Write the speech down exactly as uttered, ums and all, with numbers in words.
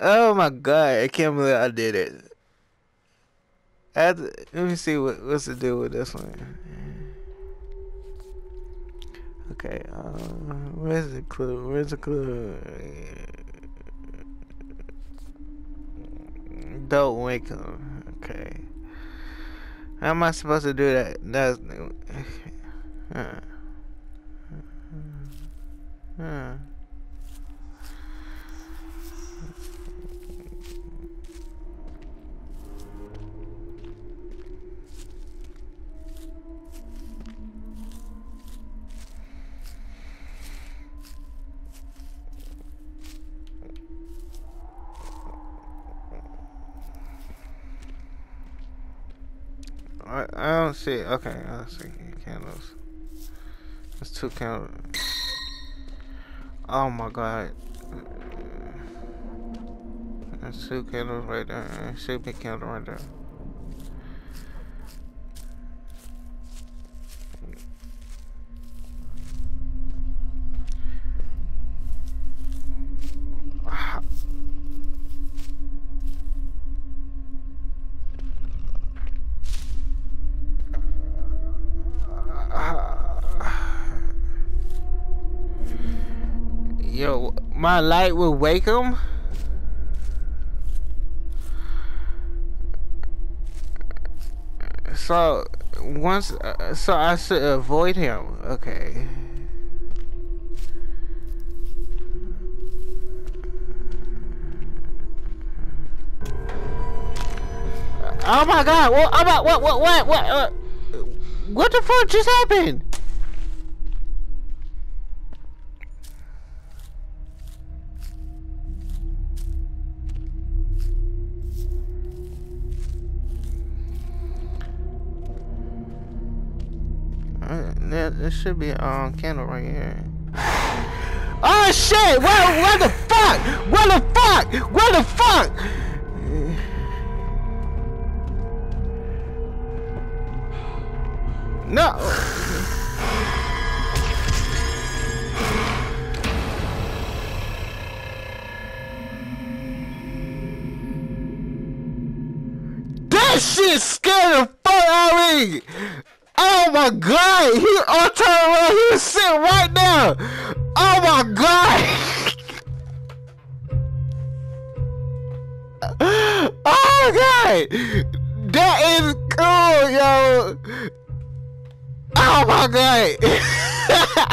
Oh my god, I can't believe I did it. I had to, let me see what what's the deal with this one. Okay, um, where's the clue? Where's the clue? Don't wake up. Okay. How am I supposed to do that? That's. Uh, uh. I, I don't see. Okay, I don't see candles. There's two candles. Oh my god. There's two candles right there. There should be a candle right there. Yo, my light will wake him? So, once, uh, so I should avoid him. Okay. Oh my god, what, what, what, what, what, what, uh, what the fuck just happened? There, there should be a um, candle right here. Oh shit! Where, where the fuck? Where the fuck? Where the fuck? No. That shit scared the fuck out of me. Oh my god, he on turn around, he was sitting right now. Oh my god. Oh my god. That is cool, yo. Oh my god.